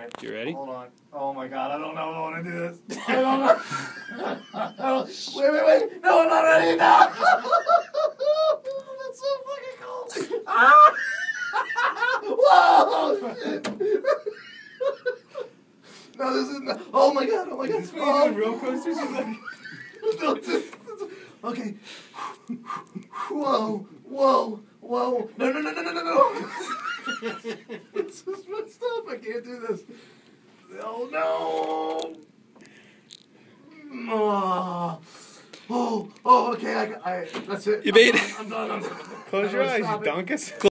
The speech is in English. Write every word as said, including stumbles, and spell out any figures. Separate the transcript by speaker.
Speaker 1: Alright.
Speaker 2: You ready?
Speaker 1: Hold on. Oh my god, I don't know if I want to do this. I don't know. I don't, wait, wait, wait. No, I'm not ready. No. That's so fucking cool. Ah! Whoa! Shit. No, this is not. Oh my god, oh my god.
Speaker 2: Is this what you do in roller coasters? She's like...
Speaker 1: No, this, this, okay. Whoa, whoa, whoa. No, no, no, no, no, no, no. This is messed up. I can't do this. Oh, no. Oh, oh, oh okay. I, I, that's it.
Speaker 2: You made it.
Speaker 1: I'm done. I'm done. I'm done.
Speaker 2: Close your eyes, you
Speaker 1: Stop it.
Speaker 2: donkus.